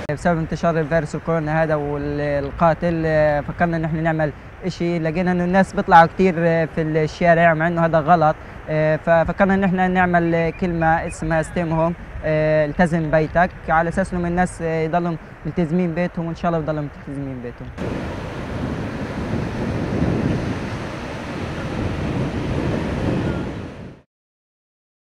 بسبب انتشار فيروس الكورونا هذا والقاتل فكرنا ان احنا نعمل شيء. لقينا انه الناس بيطلعوا كثير في الشارع مع انه هذا غلط، ففكرنا ان احنا نعمل كلمه اسمها ستيم هوم، التزم بيتك، على اساس انه الناس يضلوا ملتزمين بيتهم، وان شاء الله يضلوا ملتزمين بيتهم.